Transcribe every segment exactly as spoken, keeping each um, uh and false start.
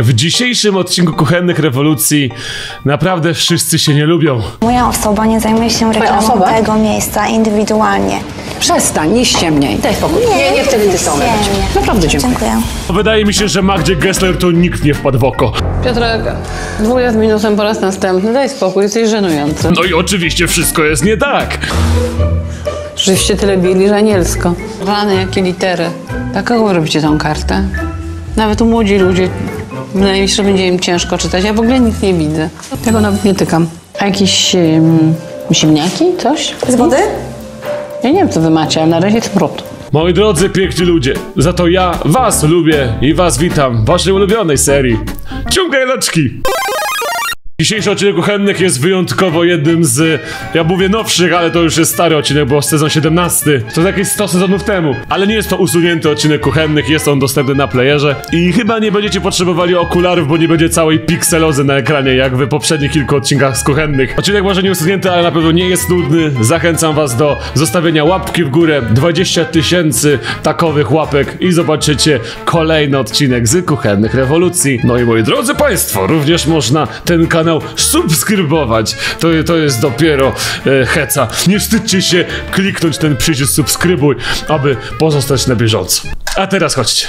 W dzisiejszym odcinku Kuchennych Rewolucji naprawdę wszyscy się nie lubią. Moja osoba nie zajmuje się reklamą tego miejsca indywidualnie. Przestań, nie ściemniaj. Daj spokój. Nie, nie, nie wtedy ty są lepiej. Naprawdę dziękuję. Dziękuję. Wydaje mi się, że Magdzie Gessler to nikt nie wpadł w oko. Piotrek, dwuja z minusem po raz następny. Daj spokój, jesteś żenujący. No i oczywiście wszystko jest nie tak. Żeście tyle bili, że anielsko. Rany, jakie litery. Dlaczego wy robicie tą kartę? Nawet u młodzi ludzie, wydaje mi się, że będzie im ciężko czytać. Ja w ogóle nic nie widzę. Tego nawet nie tykam. A jakieś um, ziemniaki? Coś? Z wody? Ja nie wiem, co wy macie, ale na razie smród. Moi drodzy, piękni ludzie, za to ja was lubię i was witam w waszej ulubionej serii Ciągajeczki. Dzisiejszy odcinek Kuchennych jest wyjątkowo jednym z, ja mówię nowszych, ale to już jest stary odcinek, bo sezon siedemnasty. To jakieś sto sezonów temu. Ale nie jest to usunięty odcinek Kuchennych, jest on dostępny na playerze. I chyba nie będziecie potrzebowali okularów, bo nie będzie całej pikselozy na ekranie, jak w poprzednich kilku odcinkach z Kuchennych. Odcinek może nie usunięty, ale na pewno nie jest nudny. Zachęcam was do zostawienia łapki w górę, dwadzieścia tysięcy takowych łapek i zobaczycie kolejny odcinek z Kuchennych Rewolucji. No i moi drodzy państwo, również można ten kanał subskrybować. To, to jest dopiero e, heca. Nie wstydźcie się kliknąć ten przycisk subskrybuj, aby pozostać na bieżąco. A teraz chodźcie.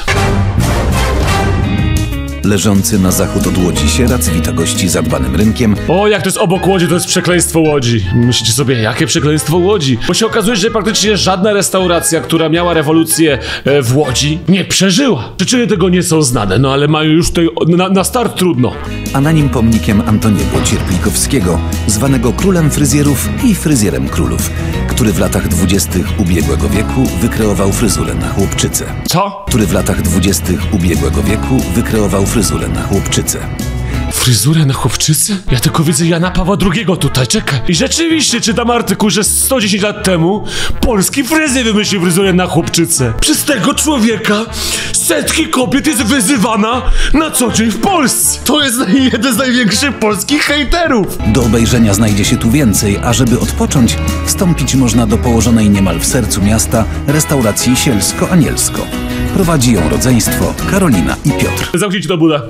Leżący na zachód od Łodzi Sierac wita gości zadbanym rynkiem. O, jak to jest obok Łodzi, to jest przekleństwo Łodzi. Myślicie sobie, jakie przekleństwo Łodzi? Bo się okazuje, że praktycznie żadna restauracja, która miała rewolucję e, w Łodzi, nie przeżyła. Przyczyny tego nie są znane, no ale mają już tutaj na, na start trudno. A na nim pomnikiem Antoniego Cierplikowskiego, zwanego królem fryzjerów i fryzjerem królów, który w latach dwudziestych ubiegłego wieku wykreował fryzurę na chłopczycę. Co? Który w latach dwudziestych ubiegłego wieku wykreował fryzurę na chłopczycę. Fryzurę na chłopczycy? Ja tylko widzę Jana Pawła drugiego tutaj, czekaj. I rzeczywiście czytam artykuł, że sto dziesięć lat temu polski fryzjer wymyślił fryzurę na chłopczycę. Przez tego człowieka setki kobiet jest wyzywana na co dzień w Polsce. To jest jeden z największych polskich hejterów. Do obejrzenia znajdzie się tu więcej, a żeby odpocząć, wstąpić można do położonej niemal w sercu miasta restauracji Sielsko-Anielsko. Prowadzi ją rodzeństwo Karolina i Piotr. Zamknijcie to budę.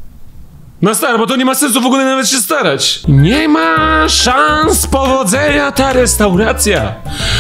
No stary, bo to nie ma sensu w ogóle nawet się starać. Nie ma szans powodzenia ta restauracja,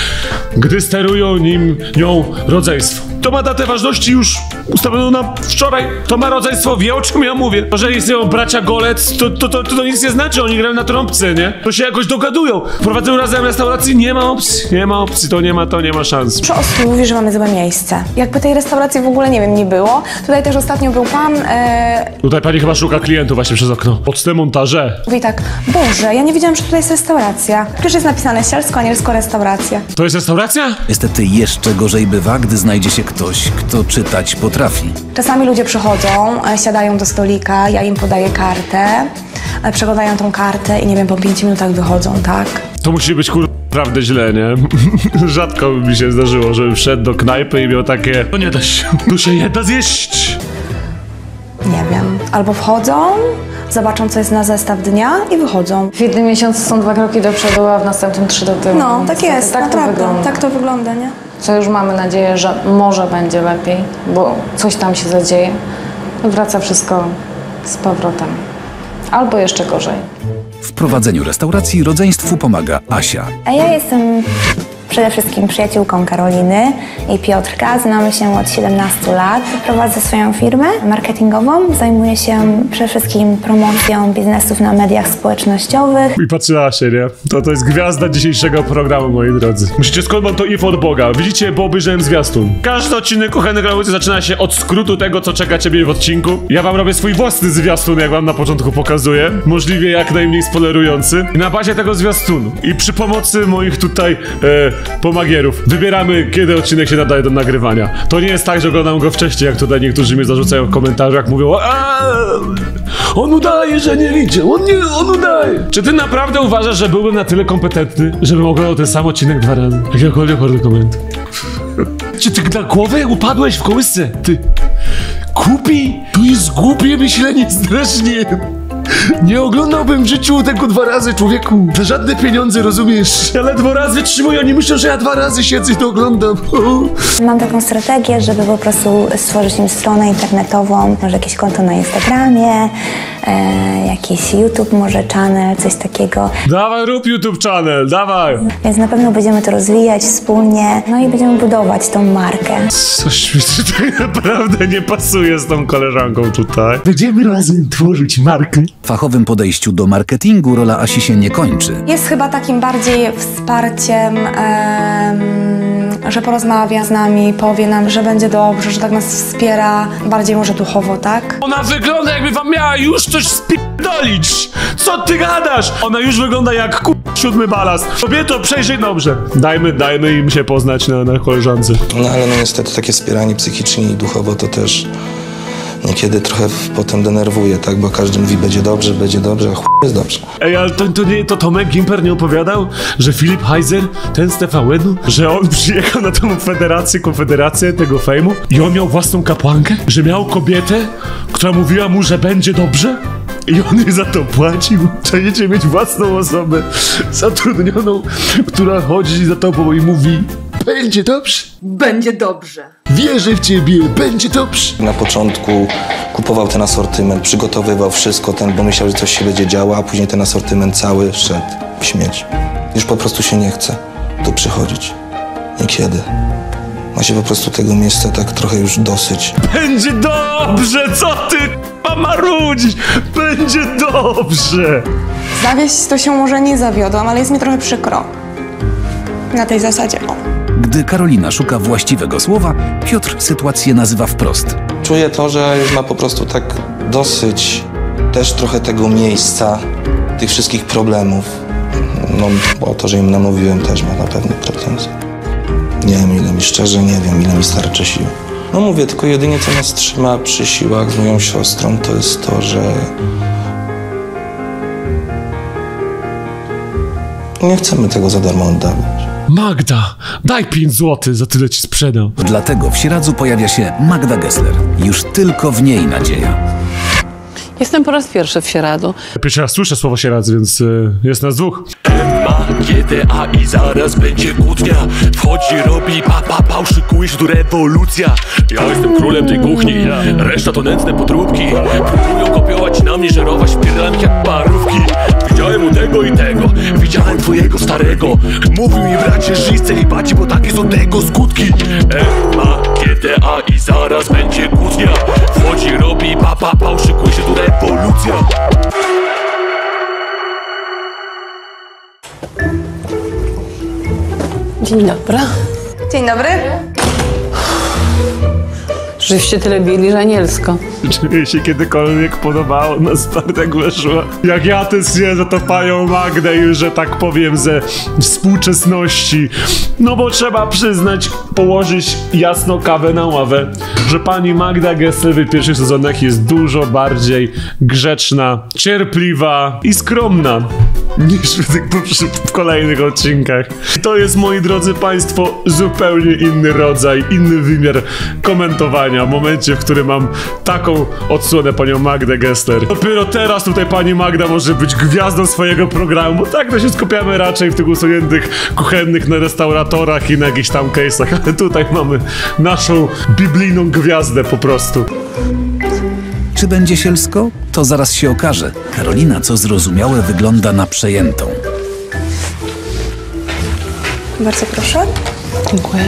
gdy sterują nim nią rodzeństwo. To ma datę ważności już ustawioną na wczoraj. To ma rodzeństwo, wie o czym ja mówię. Jeżeli istnieją bracia Golec, to to, to, to to nic nie znaczy, oni grają na trąbce, nie? To się jakoś dogadują. Prowadzą razem restauracji, nie ma opcji, nie ma opcji, to nie ma, to nie ma szans. Dużo osób mówi, że mamy złe miejsce. Jakby tej restauracji w ogóle, nie wiem, nie było. Tutaj też ostatnio był pan... E... Tutaj pani chyba szuka klientów właśnie przez okno. Pod te montaże. Mówi tak, Boże, ja nie wiedziałam, że tutaj jest restauracja. Przecież jest napisane Sielsko-Anielsko restauracja. To jest restauracja? Niestety jeszcze gorzej bywa, gdy znajdzie się ktoś, kto czytać potrafi. Czasami ludzie przychodzą, e, siadają do stolika, ja im podaję kartę, e, przeglądają tą kartę i nie wiem, po pięciu minutach wychodzą, tak? To musi być kur... naprawdę źle, nie? Rzadko mi się zdarzyło, żebym wszedł do knajpy i miał takie... To nie da się, tu się nie da zjeść. Nie wiem. Albo wchodzą, zobaczą, co jest na zestaw dnia i wychodzą. W jednym miesiącu są dwa kroki do przodu, a w następnym trzy do tyłu. No, tak jest, tak naprawdę. To wygląda. Tak to wygląda, nie? Co już mamy nadzieję, że może będzie lepiej, bo coś tam się zadzieje. Wraca wszystko z powrotem. Albo jeszcze gorzej. W prowadzeniu restauracji rodzeństwu pomaga Asia. A ja jestem przede wszystkim przyjaciółką Karoliny i Piotrka. Znamy się od siedemnastu lat. Prowadzę swoją firmę marketingową. Zajmuję się przede wszystkim promocją biznesów na mediach społecznościowych. I patrzyła się, nie? To, to jest gwiazda dzisiejszego programu, moi drodzy. Myślicie, skąd mam to info od Boga? Widzicie, bo obejrzałem zwiastun. Każdy odcinek Kuchennych Rewolucji zaczyna się od skrótu tego, co czeka ciebie w odcinku. Ja wam robię swój własny zwiastun, jak wam na początku pokazuję. Możliwie jak najmniej spoilerujący. I na bazie tego zwiastunu i przy pomocy moich tutaj e, pomagierów wybieramy, kiedy odcinek się nadaje do nagrywania. To nie jest tak, że oglądam go wcześniej, jak tutaj niektórzy mi zarzucają w komentarzach, mówią: on udaje, że nie widział, on nie, on udaje. Czy ty naprawdę uważasz, że byłbym na tyle kompetentny, żebym oglądał ten sam odcinek dwa razy? Jakiegokolwiek komentarz. Czy ty na głowę upadłeś w kołysce? Ty... Kupi? To jest głupie myślenie strasznie. Nie oglądałbym w życiu tego dwa razy, człowieku. Za żadne pieniądze, rozumiesz? Ja ledwo raz wytrzymuję, oni myślą, że ja dwa razy siedzę i to oglądam. Mam taką strategię, żeby po prostu stworzyć im stronę internetową, może jakieś konto na Instagramie, e, jakiś YouTube, może channel, coś takiego. Dawaj, rób YouTube channel, dawaj! Więc na pewno będziemy to rozwijać wspólnie, no i będziemy budować tą markę. Coś mi tutaj naprawdę nie pasuje z tą koleżanką tutaj. Będziemy razem tworzyć markę. W fachowym podejściu do marketingu rola Asi się nie kończy. Jest chyba takim bardziej wsparciem, em, że porozmawia z nami, powie nam, że będzie dobrze, że tak nas wspiera, bardziej może duchowo, tak? Ona wygląda, jakby wam miała już coś spierdolić! Co ty gadasz? Ona już wygląda jak ku... siódmy balast. Kobieto, przejrzyj dobrze. Dajmy, dajmy im się poznać na, na koleżance. No ale no niestety takie wspieranie psychicznie i duchowo to też niekiedy trochę potem denerwuje, tak? Bo każdy mówi, będzie dobrze, będzie dobrze, a chuj jest dobrze. Ej, ale to, to nie, to Tomek Gimper nie opowiadał, że Filip Heiser, ten z T V N-u, że on przyjechał na tą federację, konfederację tego fejmu i on miał własną kapłankę? Że miał kobietę, która mówiła mu, że będzie dobrze? I on jej za to płacił. Trzeba mieć własną osobę zatrudnioną, która chodzi za tobą i mówi: Będzie dobrze. Będzie dobrze. Wierzę w ciebie, będzie dobrze. Na początku kupował ten asortyment, przygotowywał wszystko, ten, bo myślał, że coś się będzie działo, a później ten asortyment cały szedł w śmieć. Już po prostu się nie chce tu przychodzić. Niekiedy. Ma się po prostu tego miejsca tak trochę już dosyć. Będzie dobrze, co ty k***a marudzisz? Będzie dobrze. Zawieść to się może nie zawiodłam, ale jest mi trochę przykro. Na tej zasadzie, o. Gdy Karolina szuka właściwego słowa, Piotr sytuację nazywa wprost. Czuję to, że już ma po prostu tak dosyć też trochę tego miejsca, tych wszystkich problemów. No, bo to, że im namówiłem, też ma na pewno pretensje. Nie wiem, ile mi, szczerze nie wiem, ile mi starczy sił. No mówię, tylko jedynie co nas trzyma przy siłach z moją siostrą, to jest to, że nie chcemy tego za darmo oddawać. Magda, daj pięć złotych, za tyle ci sprzedam. Dlatego w Sieradzu pojawia się Magda Gessler. Już tylko w niej nadzieja. Jestem po raz pierwszy w Sieradzu. Pierwszy raz słyszę słowo Sieradz, więc y, jest nas dwóch. Ma G T A i zaraz będzie kłótnia. Wchodzi, robi pa, pa, pa, szykuje się tu rewolucja. Ja jestem królem tej kuchni, reszta to nędzne podróbki. Próbują kopiować na mnie, żerować wpierdalanki jak parówki. Widziałem u tego i tego, widziałem twojego starego. Mówił mi bracie, żyj z celibaci, bo takie są tego skutki. Ma G T A i zaraz będzie kłótnia. Wchodzi, robi pa, pa, pa, szykuje się tu rewolucja. Dzień dobry. Dzień dobry. Żeście tyle bili, że anielsko. Czy jej się kiedykolwiek podobało na Spartak weszła? Jak ja tęsknię za to panią Magdę już, że tak powiem, ze współczesności. No bo trzeba przyznać, położyć jasno kawę na ławę, że pani Magda Gessler w pierwszych sezonach jest dużo bardziej grzeczna, cierpliwa i skromna niż w, tych, w kolejnych odcinkach. To jest, moi drodzy państwo, zupełnie inny rodzaj, inny wymiar komentowania w momencie, w którym mam taką odsłonę panią Magdę Gessler. Dopiero teraz tutaj pani Magda może być gwiazdą swojego programu, bo tak to się skupiamy raczej w tych usuniętych kuchennych na restauratorach i na jakichś tam case'ach, ale tutaj mamy naszą biblijną gwiazdę po prostu. Czy będzie sielsko? To zaraz się okaże. Karolina, co zrozumiałe, wygląda na przejętą. Bardzo proszę. Dziękuję.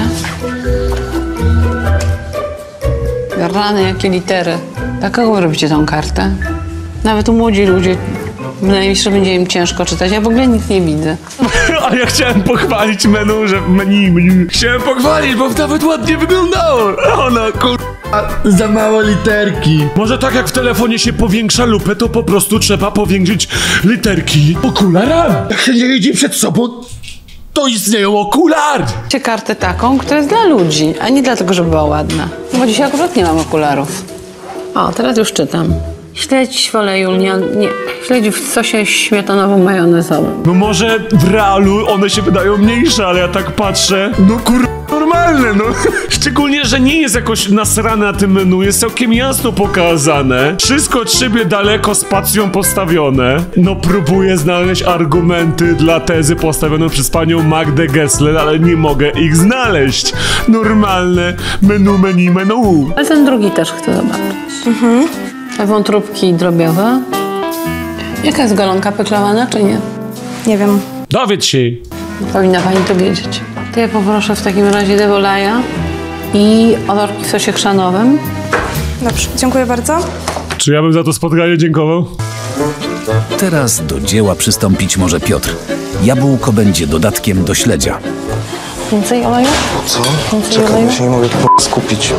Rany, jakie litery. Dlaczego robicie tą kartę? Nawet u młodzi ludzie, wydaje mi się, że będzie im ciężko czytać. Ja w ogóle nic nie widzę. A ja chciałem pochwalić menu, że menu, menu. Chciałem pochwalić, bo nawet ładnie wyglądało. Ona, kur... Za małe literki. Może tak jak w telefonie się powiększa lupę, to po prostu trzeba powiększyć literki okularami. Jak się nie widzi przed sobą, to istnieją okulary. Macie kartę taką, która jest dla ludzi, a nie dlatego, że była ładna. Bo dzisiaj akurat nie mam okularów. O, teraz już czytam. Śledź w oleju lnianym, nie, śledź w sosie śmietanowym-majonezowym. No może w realu one się wydają mniejsze, ale ja tak patrzę, no kur... normalne, no. Szczególnie, że nie jest jakoś nasrane na tym menu, jest całkiem jasno pokazane. Wszystko od siebie daleko z pacją postawione. No próbuję znaleźć argumenty dla tezy postawionej przez panią Magdę Gessler, ale nie mogę ich znaleźć. Normalne menu, menu, menu. Ale ten drugi też chcę zobaczyć. Mhm. Te wątróbki drobiowe. Jaka jest golonka peklowana, czy nie? Nie wiem. Dowiedz się. Powinna pani to wiedzieć. To ja poproszę w takim razie devolaja i ozorki w sosie chrzanowym. Dobrze, dziękuję bardzo. Czy ja bym za to spotkanie dziękował? Teraz do dzieła przystąpić może Piotr. Jabłko będzie dodatkiem do śledzia. Więcej oleju? Co? Więcej Czekaj, oleju? ja się nie mogę k***a skupić.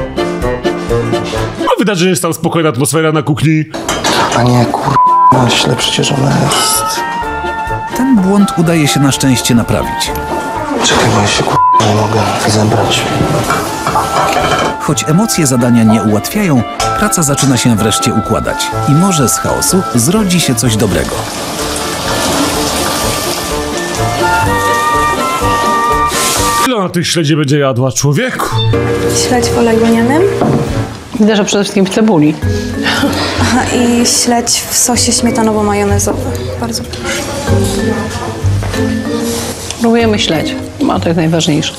No widać, że jest tam spokojna atmosfera na kuchni. A nie, k***a, źle przecież ona jest. Ten błąd udaje się na szczęście naprawić. Czekaj, bo ja się k***a nie mogę zebrać. Choć emocje zadania nie ułatwiają, praca zaczyna się wreszcie układać. I może z chaosu zrodzi się coś dobrego. Ile ona tych śledzi będzie jadła, człowieku? Śledź w oleju lnianym. Widzę, że przede wszystkim w cebuli. Aha, i śledź w sosie śmietanowo-majonezowym. Bardzo proszę. Próbujemy śledź, bo to jest najważniejsze.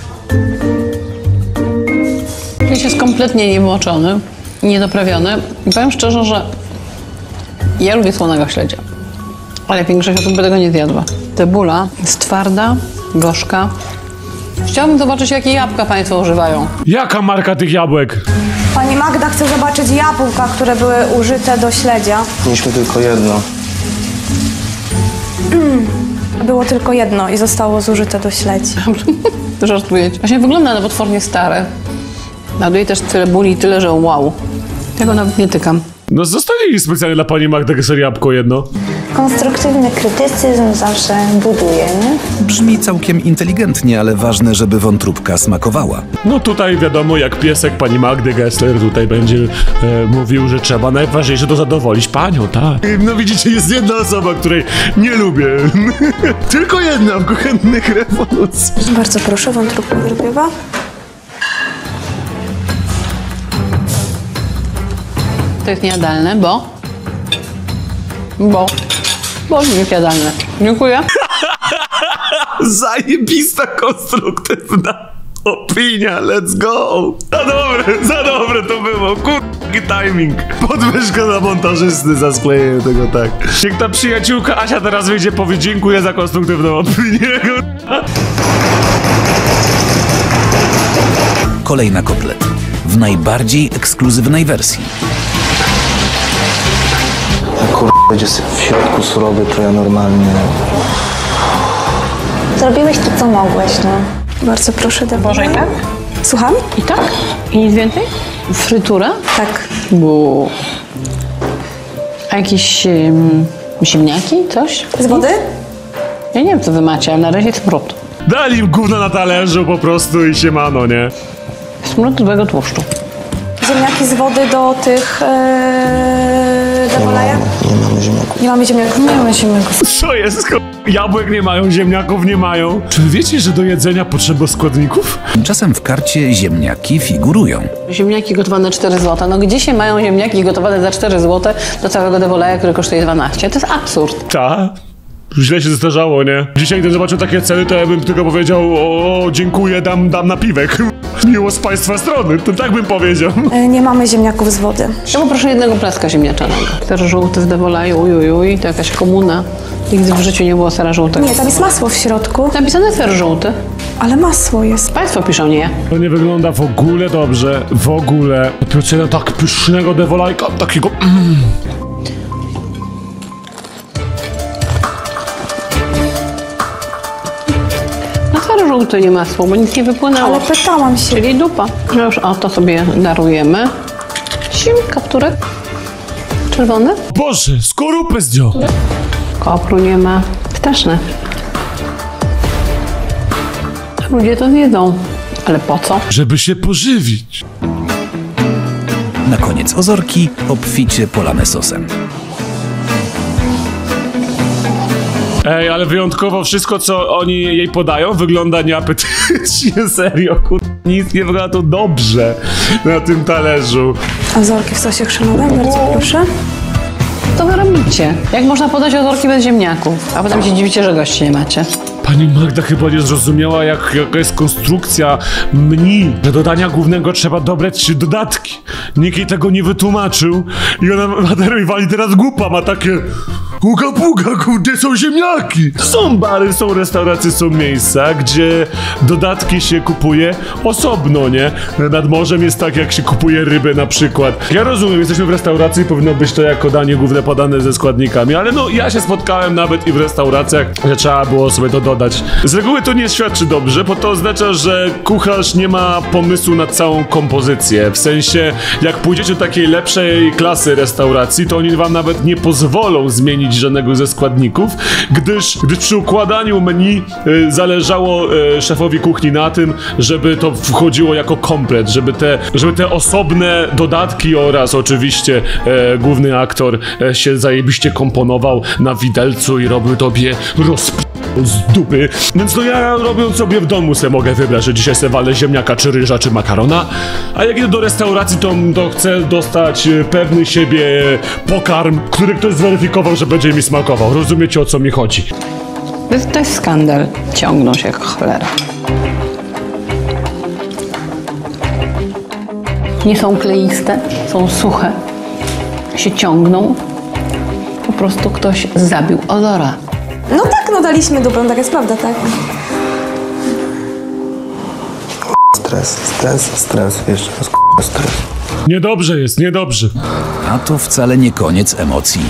Śledź jest kompletnie niemoczony, niedoprawiony. I powiem szczerze, że ja lubię słonego śledzia, ale większość osób by tego nie zjadła. Cebula jest twarda, gorzka. Chciałabym zobaczyć, jakie jabłka państwo używają. Jaka marka tych jabłek? Pani Magda chce zobaczyć jabłka, które były użyte do śledzia. Mieliśmy tylko jedno. Było tylko jedno i zostało zużyte do śledzi. Żartujecie. Właśnie wygląda na potwornie stare. Nadaje też cebuli tyle, że wow. Tego nawet nie tykam. No zostawili specjalnie dla pani Magdy Gessler jabłko jedno. Konstruktywny krytycyzm zawsze buduje, nie? Brzmi całkiem inteligentnie, ale ważne, żeby wątróbka smakowała. No tutaj wiadomo, jak piesek pani Magdy Gessler tutaj będzie e, mówił, że trzeba najważniejsze to zadowolić panią, tak. No widzicie, jest jedna osoba, której nie lubię. Tylko jedna w kuchennych rewolucji. Bardzo proszę, wątróbka drobiowa. To jest niejadalne, bo... Bo... Bo jest niejadalne. Dziękuję. Zajebista konstruktywna opinia, let's go! Za dobre, za dobre to było, kurki timing. Podwyżka dla montażysty za sklejenie tego tak. Jak ta przyjaciółka Asia teraz wyjdzie, powie dziękuję za konstruktywną opinię. Kolejna kotlet. W najbardziej ekskluzywnej wersji. Jak kur... będzie w środku surowy, to ja normalnie... Zrobiłeś to, co mogłeś, no. Bardzo proszę, Może Dewolaj. i tak? Słucham? I tak? I nic więcej? Frytura? Tak. Bo... A jakieś um, ziemniaki? Coś? Z wody? Ja nie wiem, co wy macie, ale na razie smród. Dali im gówno na talerzu po prostu i siemano, nie? Smród złego tłuszczu. Ziemniaki z wody do tych... Ee, Nie Dewolaja? mamy, nie mamy ziemniaków. Nie mamy ziemniaków. Nie mamy ziemniaków. Co jest? Jabłek nie mają, ziemniaków nie mają. Czy wiecie, że do jedzenia potrzeba składników? Tymczasem w karcie ziemniaki figurują. Ziemniaki gotowane cztery złote. No gdzie się mają ziemniaki gotowane za cztery złote do całego devolaja, który kosztuje dwanaście? To jest absurd. Ta? Źle się zestarzało, nie? Dzisiaj, gdy zobaczył takie ceny, to ja bym tylko powiedział o, dziękuję, dam, dam napiwek. Miło z państwa strony, to tak bym powiedział. E, nie mamy ziemniaków z wody. Ja poproszę jednego placka ziemniaczanego. Ser żółty w devolaju, uj, uj, to jakaś komuna. Nigdy w życiu nie było sera żółtego. Nie, tam jest masło w środku. Napisane ser żółty. Ale masło jest. Państwo piszą, nie ja. To nie wygląda w ogóle dobrze, w ogóle. Dopiero tak pysznego devolajka, takiego... Mm. No ser żółty, nie masło, bo nic nie wypłynęło. Ale pytałam się. Czyli dupa. No już, o, to sobie darujemy. Sim, kapturek. Czerwony. Boże, skorupę zdjął. Kopru nie ma. Straszne. Ludzie to zjedzą. Ale po co? Żeby się pożywić. Na koniec ozorki obficie polane sosem. Ej, ale wyjątkowo wszystko, co oni jej podają, wygląda nieapetycznie, serio, kur... Nic nie wygląda to dobrze na tym talerzu. Ozorki w sosie chrzanowym, bardzo proszę. To wy robicie. Jak można podać ozorki bez ziemniaków, a potem się dziwicie, że gości nie macie. Pani Magda chyba nie zrozumiała, jak, jaka jest konstrukcja menu. Do dodania głównego trzeba dobrać trzy dodatki. Nikt jej tego nie wytłumaczył i ona ma teraz, wali teraz głupa, ma takie... Puga, puga, kurde, są ziemniaki! Są bary, są restauracje, są miejsca, gdzie dodatki się kupuje osobno, nie? Nad morzem jest tak, jak się kupuje rybę na przykład. Ja rozumiem, jesteśmy w restauracji, powinno być to jako danie główne podane ze składnikami, ale no, ja się spotkałem nawet i w restauracjach, że trzeba było sobie to dodać. Z reguły to nie świadczy dobrze, bo to oznacza, że kucharz nie ma pomysłu na całą kompozycję. W sensie, jak pójdziecie do takiej lepszej klasy restauracji, to oni wam nawet nie pozwolą zmienić żadnego ze składników, gdyż, gdyż przy układaniu menu y, zależało y, szefowi kuchni na tym, żeby to wchodziło jako komplet, żeby te, żeby te osobne dodatki oraz oczywiście y, główny aktor y, się zajebiście komponował na widelcu i robił tobie rozp... z dupy. Więc no ja robiąc sobie w domu se mogę wybrać, że dzisiaj se walę ziemniaka, czy ryża, czy makarona, a jak idę do restauracji, to, to chcę dostać pewny siebie pokarm, który ktoś zweryfikował, że będzie mi smakował. Rozumiecie, o co mi chodzi? To jest, to jest skandal. Ciągną się jak cholera. Nie są kleiste, są suche. Się ciągną. Po prostu ktoś zabił ozora. No tak, no daliśmy dobrą, tak jest prawda, tak? Stres, stres, stres, jeszcze raz stres. Niedobrze jest, niedobrze. A to wcale nie koniec emocji.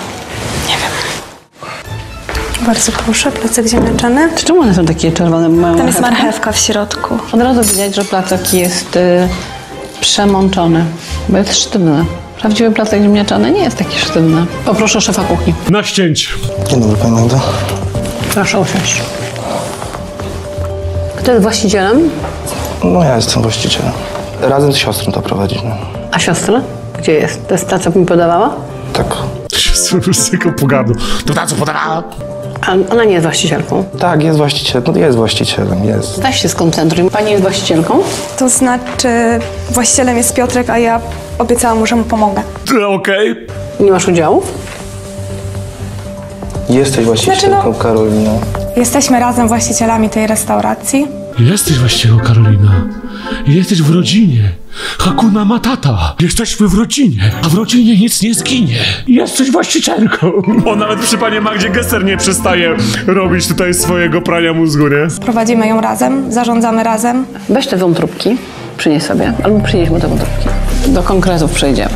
Bardzo proszę, placek ziemniaczany. Czy czemu one są takie czerwone? Mają Tam jest marchewkę? marchewka w środku. Od razu widać, że placek jest y, przemączony, bo jest sztywny. Prawdziwy placek ziemniaczany nie jest taki sztywny. Poproszę szefa kuchni. Na ścięcie. Dzień dobry, pani Magda. Proszę usiąść. Kto jest właścicielem? No ja jestem właścicielem. Razem z siostrą to prowadzimy. A siostra? Gdzie jest? To jest ta, co mi podawała? Tak. Się z tego pogadu. To ta, co podawała? A ona nie jest właścicielką. Tak, jest właścicielem, no jest właścicielem, jest. Weź się skoncentruj. Pani jest właścicielką? To znaczy, właścicielem jest Piotrek, a ja obiecałam mu, że mu pomogę. Okej. Okay. Nie masz udziałów? Jesteś właścicielką, Znaczy, no- Karolina. Jesteśmy razem właścicielami tej restauracji. Jesteś właścicielką, Karolina. Jesteś w rodzinie. Hakuna Matata. Jesteśmy w rodzinie, a w rodzinie nic nie zginie. Jesteś właścicielką. O, nawet przy panie Magdzie Gesser nie przestaje robić tutaj swojego prania mózgu, nie? Prowadzimy ją razem, zarządzamy razem. Weź te wątróbki, przynieś sobie, albo przynieś mu te wątróbki. Do konkretów przejdziemy.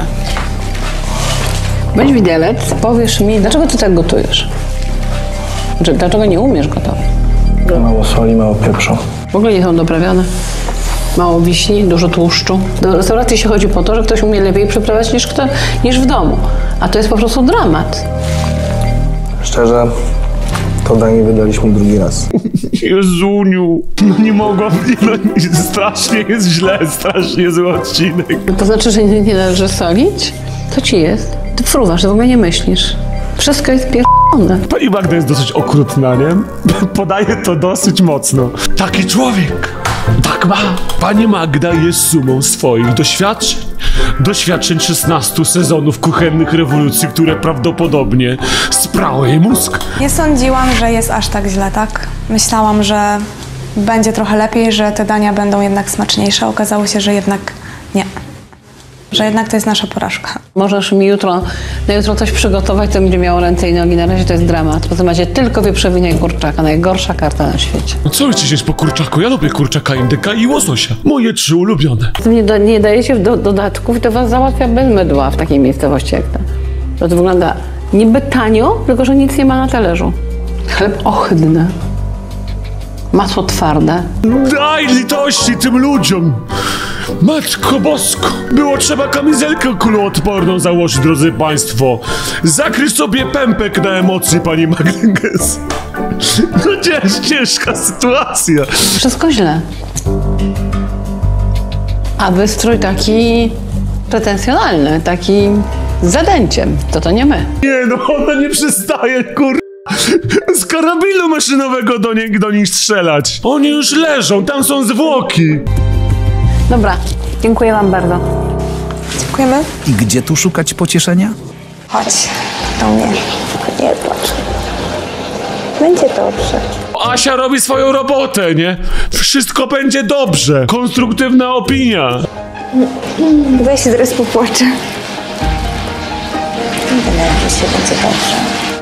Weź widelec, powiesz mi, dlaczego ty tak gotujesz? Znaczy, dlaczego nie umiesz gotować? Mało soli, mało pieprzu. W ogóle nie są doprawione. Mało wiśni, dużo tłuszczu. Do restauracji się chodzi po to, że ktoś umie lepiej przyprawiać niż, kto, niż w domu. A to jest po prostu dramat. Szczerze, to danie wydaliśmy drugi raz. Jezuniu, no nie mogłam, no, strasznie jest źle, strasznie zły odcinek. To znaczy, że nie, nie należy solić? Co ci jest? Ty fruwasz, ty w ogóle nie myślisz. Wszystko jest pierdolone. Pani Magda jest dosyć okrutna, nie? Podaje to dosyć mocno. Taki człowiek, tak ma. Pani Magda jest sumą swoich doświadczeń. Doświadczeń szesnastu sezonów kuchennych rewolucji, które prawdopodobnie sprały jej mózg. Nie sądziłam, że jest aż tak źle, tak? Myślałam, że będzie trochę lepiej, że te dania będą jednak smaczniejsze. Okazało się, że jednak nie. Że jednak to jest nasza porażka. Możesz mi jutro, na jutro coś przygotować, to będzie miało ręce i nogi. Na razie to jest dramat. Potem macie tylko wieprzowinę i kurczaka. Najgorsza karta na świecie. No co chcecie jeść po kurczaku? Ja lubię kurczaka, indyka i łososia. Moje trzy ulubione. Nie, da, nie dajecie do, dodatków i to was załatwia bez mydła w takiej miejscowości jak ta. To, to wygląda niby tanio, tylko że nic nie ma na talerzu. Chleb ohydny. Masło twarde. Daj litości tym ludziom! Matko Bosko! Było trzeba kamizelkę kuloodporną założyć, drodzy państwo. Zakryj sobie pępek na emocje, pani Magdes. No cięż, ciężka sytuacja. Wszystko źle. A wystrój taki pretensjonalny, taki z zadęciem. To to nie my. Nie no, ona nie przestaje, kur... Z karabinu maszynowego do, nie, do nich strzelać. Oni już leżą, tam są zwłoki. Dobra, dziękuję wam bardzo. Dziękujemy. I gdzie tu szukać pocieszenia? Chodź do mnie. Nie płacz. Będzie dobrze. Asia robi swoją robotę, nie? Wszystko będzie dobrze. Konstruktywna opinia. Weź zaraz popłaczę. Nie denerwuj się, będzie dobrze.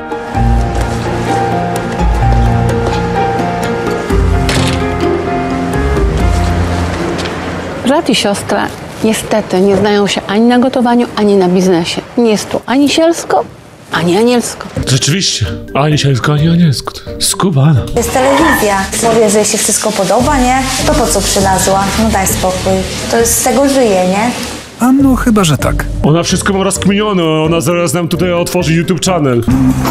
Brat i siostra niestety nie znają się ani na gotowaniu, ani na biznesie. Nie jest tu ani sielsko, ani anielsko. Rzeczywiście. Ani sielsko, ani anielsko. Skubana. To jest telewizja. Powie, że jej się wszystko podoba, nie? To po co przylazła? No daj spokój. To jest z tego żyje, nie? A no chyba, że tak. Ona wszystko ma rozkminione. Ona zaraz nam tutaj otworzy YouTube channel.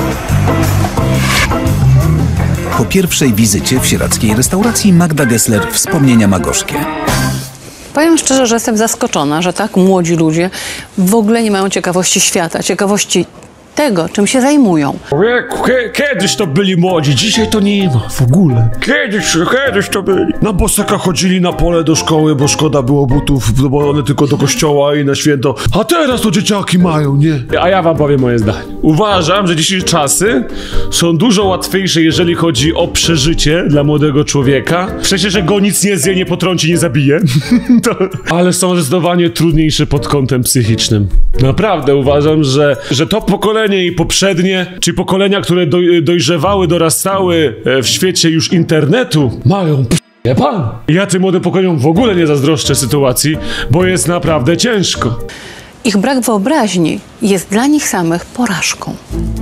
Po pierwszej wizycie w sieradzkiej restauracji Magda Gessler wspomnienia magorzkie. Powiem szczerze, że jestem zaskoczona, że tak młodzi ludzie w ogóle nie mają ciekawości świata, ciekawości tego, czym się zajmują. Kiedyś to byli młodzi, dzisiaj to nie ma w ogóle. Kiedyś, kiedyś to byli. Na bosaka chodzili na pole do szkoły, bo szkoda było butów, bo one tylko do kościoła i na święto. A teraz to dzieciaki mają, nie? A ja wam powiem moje zdanie. Uważam, że dzisiejsze czasy są dużo łatwiejsze, jeżeli chodzi o przeżycie dla młodego człowieka. Przecież, że go nic nie zje, nie potrąci, nie zabije. to... Ale są zdecydowanie trudniejsze pod kątem psychicznym. Naprawdę uważam, że, że to pokolenie i poprzednie, czyli pokolenia, które doj dojrzewały, dorastały w świecie już internetu, mają p***e pan. Ja tym młodym pokoleniom w ogóle nie zazdroszczę sytuacji, bo jest naprawdę ciężko. Ich brak wyobraźni jest dla nich samych porażką.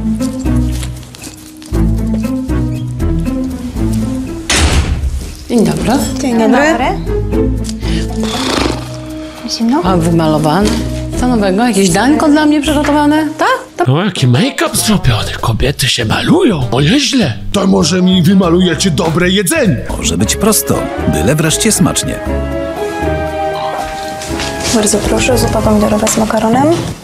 Dzień dobry. Dzień dobry. Zimno? A wymalowany. Co nowego? Jakieś danko dla mnie przygotowane? Tak? To... No jaki make-up zrobiony, kobiety się malują, o nieźle. To może mi wymalujecie dobre jedzenie. Może być prosto, byle wreszcie smacznie. Bardzo proszę, zupa pomidorowa z makaronem.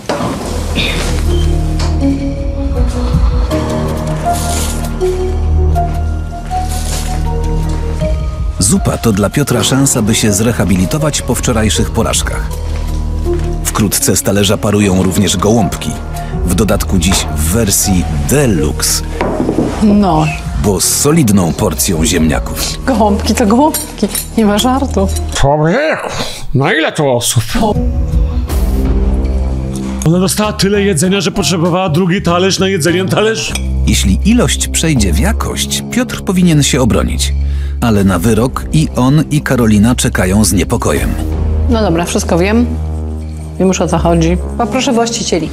Zupa to dla Piotra szansa, by się zrehabilitować po wczorajszych porażkach. Wkrótce z talerza parują również gołąbki. W dodatku dziś w wersji deluxe. No, Bo z solidną porcją ziemniaków. gołąbki to gołąbki. Nie ma żartu. Człowieku, na ile to osób? Ona dostała tyle jedzenia, że potrzebowała drugi talerz na jedzenie talerz. Jeśli ilość przejdzie w jakość, Piotr powinien się obronić. Ale na wyrok i on, i Karolina czekają z niepokojem. No dobra, wszystko wiem. Wiem już o co chodzi. Poproszę właścicieli.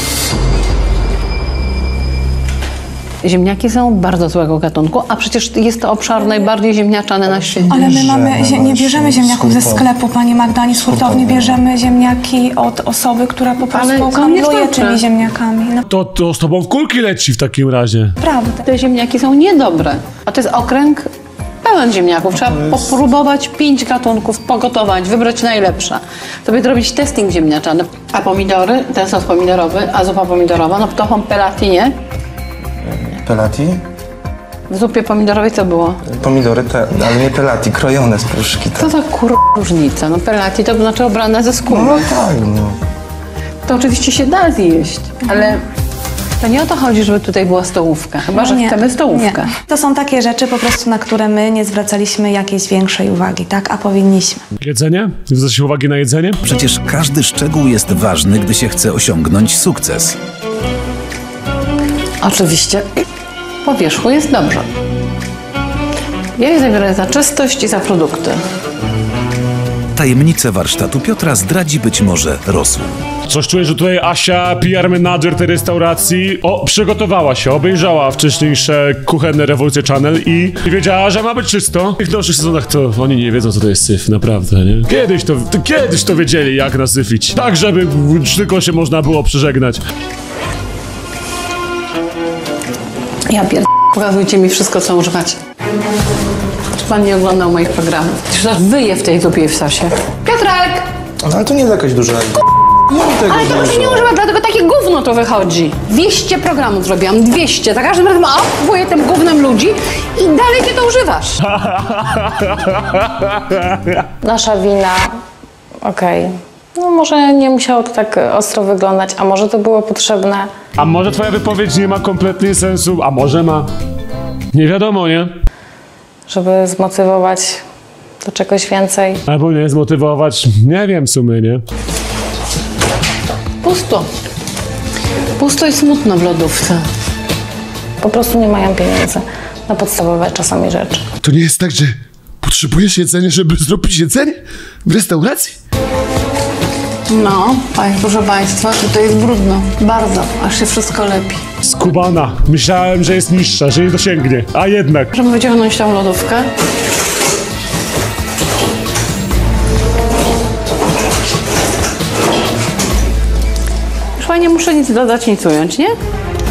Ziemniaki są bardzo złego gatunku, a przecież jest to obszar najbardziej ziemniaczany na świecie. Ale my mamy, zie- nie bierzemy ziemniaków ze sklepu, pani Magda, ani z hurtowni. Bierzemy ziemniaki od osoby, która po Ale prostu to nie handluje znaczy. tymi ziemniakami. No, To, to z tobą w kulki leci w takim razie. Naprawdę. Te ziemniaki są niedobre, a to jest okręg pełen ziemniaków. Trzeba popróbować pięć gatunków, pogotować, wybrać najlepsze. Sobie zrobić testing ziemniaczany. A pomidory, ten sos pomidorowy, a zupa pomidorowa, no to są pelati, nie? Pelati? W zupie pomidorowej co było? Pomidory te, ale nie pelati, krojone z puszki. Co za kur... różnica? No pelati to znaczy obrane ze skóry. No tak, no. To oczywiście się da zjeść, ale to nie o to chodzi, żeby tutaj była stołówka. Chyba, że Nie, chcemy stołówkę. nie. To są takie rzeczy po prostu, na które my nie zwracaliśmy jakiejś większej uwagi, tak? A powinniśmy. Jedzenie? Nie zwracacie uwagi na jedzenie? Przecież każdy szczegół jest ważny, gdy się chce osiągnąć sukces. Oczywiście po wierzchu jest dobrze. Ja je zabiorę za czystość i za produkty. Tajemnicę warsztatu Piotra zdradzi być może rosół. Coś czuję, że tutaj Asia, P R menadżer tej restauracji, o, przygotowała się, obejrzała wcześniejsze kuchenne Rewolucje Channel i, i wiedziała, że ma być czysto. W dalszych sezonach to oni nie wiedzą, co to jest syf, naprawdę, nie? Kiedyś to, to, kiedyś to wiedzieli, jak nasyfić. Tak, żeby tylko się można było przeżegnać. Ja pier... Pokazujcie mi wszystko, co używacie. Czy pan nie oglądał moich programów? Przecież aż wyje w tej zupie i w sosie. Piotrek! No ale to nie jest jakaś duża... Tego Ale tego się nie używa, dlatego takie gówno to wychodzi. dwieście programów zrobiłam, dwieście. Za każdym razem apuję tym gównem ludzi i dalej ty to używasz. Nasza wina, okej. Okay. No może nie musiało to tak ostro wyglądać, a może to było potrzebne. A może twoja wypowiedź nie ma kompletnie sensu, a może ma. Nie wiadomo, nie? Żeby zmotywować do czegoś więcej. Albo nie zmotywować, nie wiem w sumie, nie? Pusto. Pusto i smutno w lodówce. Po prostu nie mają pieniędzy na podstawowe czasami rzeczy. To nie jest tak, że potrzebujesz jedzenia, żeby zrobić jedzenie w restauracji? No, proszę Państwa, tutaj jest brudno. Bardzo, aż się wszystko lepi. Skubana. Myślałem, że jest niższa, że nie dosięgnie. A jednak. Możemy wyciągnąć tą lodówkę. Już fajnie, muszę nic dodać, nic ująć, nie?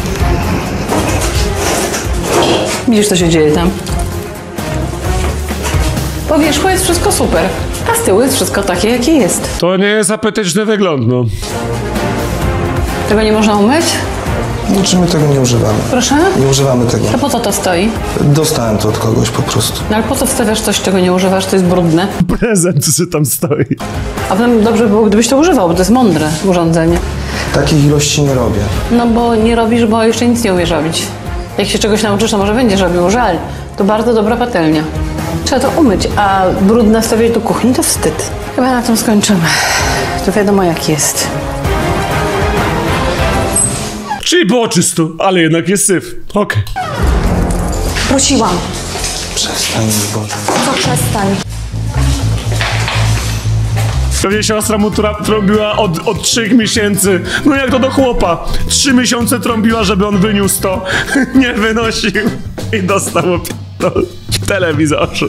Widzisz, co się dzieje tam? Po wierzchu jest wszystko super, a z tyłu jest wszystko takie, jakie jest. To nie jest apetyczny wygląd, no. Tego nie można umyć? Znaczy my tego nie używamy. Proszę? Nie używamy tego. To po co to stoi? Dostałem to od kogoś po prostu. No ale po co wstawiasz coś, czego nie używasz, to jest brudne? Prezent, co tam stoi. A potem dobrze by było, gdybyś to używał, bo to jest mądre urządzenie. Takich ilości nie robię. No bo nie robisz, bo jeszcze nic nie umiesz robić. Jak się czegoś nauczysz, to może będziesz robił. Żal. To bardzo dobra patelnia. Trzeba to umyć, a brudne stawiać do kuchni to wstyd. Chyba na tym skończymy. To wiadomo jak jest. Czyli było czysto, ale jednak jest syf. Okej. Okay. Prosiłam. Przestań, Boże. Co przestań? Pewnie siostra mu tra- trąbiła od, od trzech miesięcy. No jak to do chłopa. Trzy miesiące trąbiła, żeby on wyniósł to. Nie wynosił. I dostał to w telewizorze.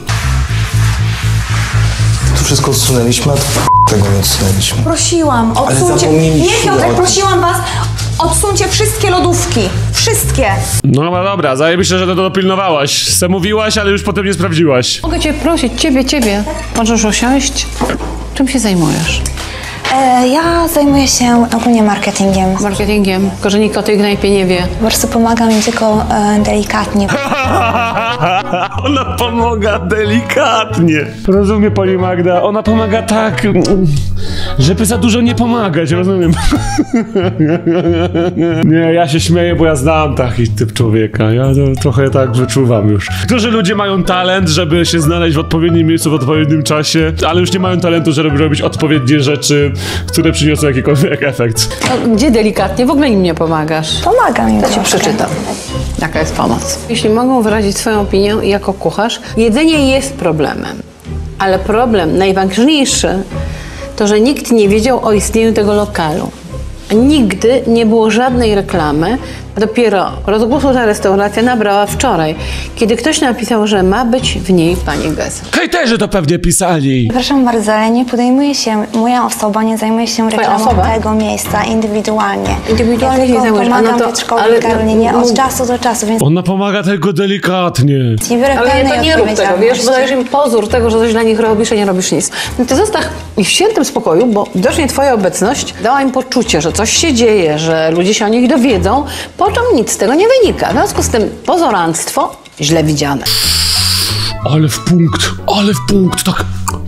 Tu wszystko odsunęliśmy, a tu tego nie odsunęliśmy. Prosiłam, odsuńcie. Nie, Piotrek, prosiłam was, odsuńcie wszystkie lodówki. Wszystkie. No dobra, dobra, zajebiście, że to dopilnowałaś. Se mówiłaś, ale już potem nie sprawdziłaś. Mogę cię prosić, ciebie, ciebie. Możesz usiąść? Czym się zajmujesz? E, ja zajmuję się ogólnie marketingiem. Marketingiem. Tylko, że nikt o tej knajpie nie wie. Po prostu pomagam im tylko e, delikatnie. Ona pomaga delikatnie. Rozumie, pani Magda, ona pomaga tak, żeby za dużo nie pomagać, rozumiem. Nie, ja się śmieję, bo ja znam taki typ człowieka. Ja to trochę tak wyczuwam już. Którzy ludzie mają talent, żeby się znaleźć w odpowiednim miejscu w odpowiednim czasie, ale już nie mają talentu, żeby robić odpowiednie rzeczy, które przyniosą jakikolwiek efekt. No, gdzie delikatnie? W ogóle im nie pomagasz. Pomagam im To ci troszkę. przeczytam. Jaka jest pomoc? Jeśli mogą wyrazić swoją opinię jako kucharz, jedzenie jest problemem. Ale problem najważniejszy to, że nikt nie wiedział o istnieniu tego lokalu. Nigdy nie było żadnej reklamy. Dopiero rozgłosu ta restauracja nabrała wczoraj, kiedy ktoś napisał, że ma być w niej pani Gesa. Hejterzy to pewnie pisali. Przepraszam bardzo, ale nie podejmuje się, moja osoba nie zajmuje się Twoja reklamą osoba? tego miejsca indywidualnie. Indywidualnie ja nie tylko zajmujesz, a pomagam no to- Piotrkowi ale- i Karolinie no- od czasu do czasu, więc Ona pomaga tego delikatnie. nie biorę Ale pełnej to nie rób tego, wiesz, bo odpowiedzialności. dajesz im pozór tego, że coś dla nich robisz, a nie robisz nic. No ty zostaw ich w świętym spokoju, bo widocznie twoja obecność dała im poczucie, że coś się dzieje, że ludzie się o nich dowiedzą, po czym nic z tego nie wynika. W związku z tym pozoranstwo źle widziane. Ale w punkt, ale w punkt, tak.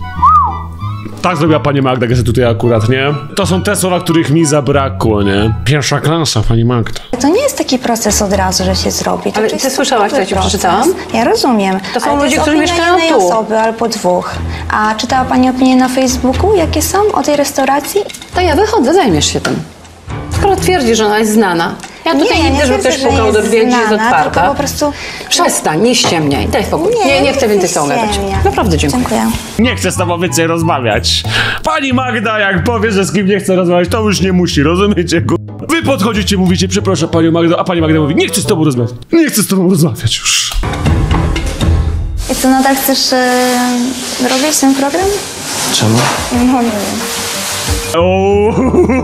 Tak zrobiła pani Magda Gesa tutaj akurat, nie? To są te słowa, których mi zabrakło, nie? Pierwsza klasa, pani Magda. To nie jest taki proces od razu, że się zrobi. To Ale jest ty słyszałaś, co ja ci proces. przeczytałam? Ja rozumiem. To są ale ludzie, jest którzy opinia mieszkają jednej tu. osoby albo dwóch. A czytała pani opinie na Facebooku, jakie są o tej restauracji? To ja wychodzę, zajmiesz się tym. Skoro twierdzisz, że ona jest znana. Ja tutaj Nie, nie, nie widzę, że twierdzę, ktoś że pukał jest do drzwi, jak jest znana, otwarta. tylko po prostu- Przestań, nie ściemniaj. Daj spokój. Nie, Nie, nie nie chcę więcej z chcę tobą gadać. ściemniać. Naprawdę dziękuję. Dziękuję. Nie chcę z tobą więcej rozmawiać. Pani Magda, jak powie, że z kim nie chce rozmawiać, to już nie musi, rozumiecie? Ku... Wy podchodzicie, mówicie, przepraszam panią Magdo, a pani Magda mówi, nie chcę z tobą rozmawiać. Nie chcę z tobą rozmawiać już. I co, nadal chcesz yy, robić ten program? Czemu? No nie wiem. O,